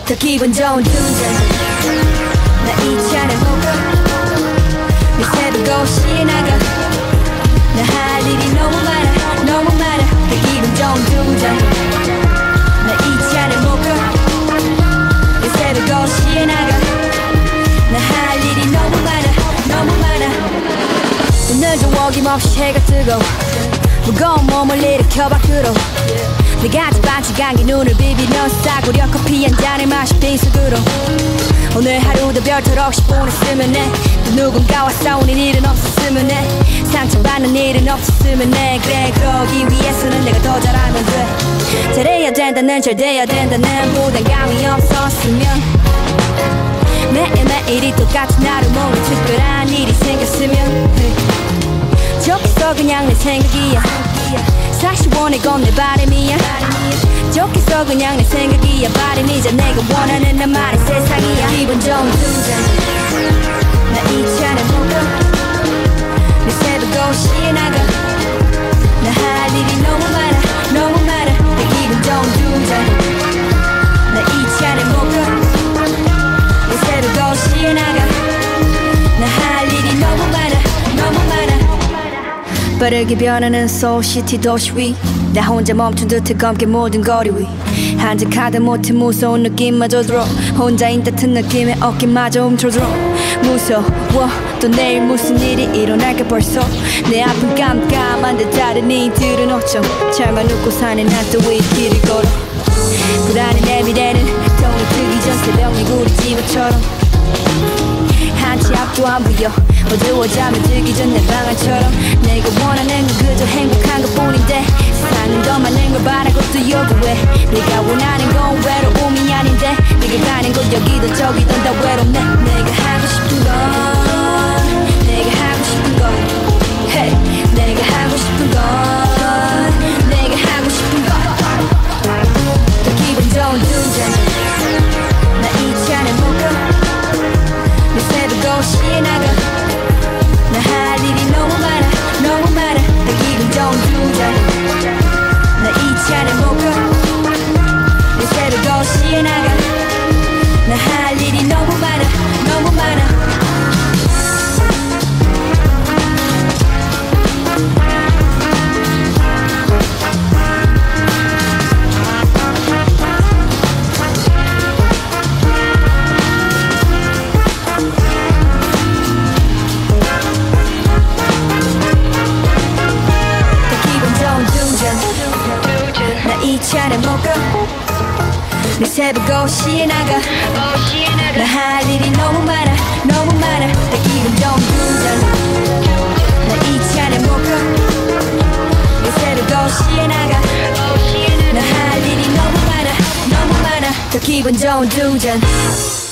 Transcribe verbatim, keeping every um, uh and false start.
더 기분 좋은 두잔 나 이 잔에 먹어 내 새벽 옷이 나가 나 할 일이 너무 많아 너무 많아 더 기분 좋은 두잔 나 이 잔에 먹어 내 새벽 옷이 나가 나 할 일이 너무 많아 너무 많아 오늘 좀 어김없이 해가 뜨고 무거운 몸을 일으켜 밖으로 내가 아직 반짝한 게 눈을 비비며 싸구려 커피 한 잔을 마시 빈속으로 오늘 하루도 별탈 없이 보냈으면 해 또 누군가와 싸우는 일은 없었으면 해 상처받는 일은 없었으면 해 그래 그러기 위해서는 내가 더 잘하면 돼 잘해야 된다는 잘 돼야 된다는 부담감이 없었으면 매일매일이 똑같은 하루 오늘 특별한 일이 생겼으면 좋겠어 그냥 내 생각이야 사실 원해 건 내 바람이야 좋겠어 그냥 내 생각이야 바람이자 내가 원하는 나만의 세상이야 기분 좋은 두잔 나 이 잔에 먹어 내 새벽 옷이 나가 나 할 일이 너무 많아 너무 많아 내 기분 좋은 두잔 나 이 잔에 먹어 내 새벽 옷이 나가 나 할 일이 너무 많아 너무 많아 빠르게 변하는 소울시티 도시 위 나 혼자 멈춘 듯해 검게 모든 거리 위 한적하다 못해 무서운 느낌마저 들어 혼자인 듯한 느낌에 어깨마저 움츠러들어 무서워 또 내일 무슨 일이 일어날까 벌써 내 앞은 깜깜한데 다른 이들은 어쩜 잘만 웃고 사는 난 또 왜 길을 걸어 불안해 내 미래는 동이 트기 전 새벽 미구리 집어처럼 한치 앞도 안 보여 어두워 잠에 들기 전 내 방안처럼 내가 원하는 건 그저 행복한 것뿐인데 세상은 더 많은 걸 바라고 또 요구해 내가 원하는 건 외로움이 아닌데 내가 가는 곳 여기도 저기도 다 외롭네 내가 하고 싶은 건 내가 하고 싶은 건 hey, 내가 하고 싶은 건 내가 하고 싶은 건더 기분 좋은 두잔 나 이 잔에 먹어 내 새벽 옷이 나가 나 할 일이 너무 많아 너무 많아 내 기분 좋은 두잔 나 이 잔에 먹어 내 새벽 옷이 나가 나 할 일이 너무 많아 너무 많아 이 잔에 먹어 내 새벽 옷이 나가 나 할 일이 너무 많아 너무 많아 내 기분 좋은 두잔 나 이 잔에 먹어 내 새벽 옷이 나가 나 할 일이 너무 많아 너무 많아 더 기분 좋은 두잔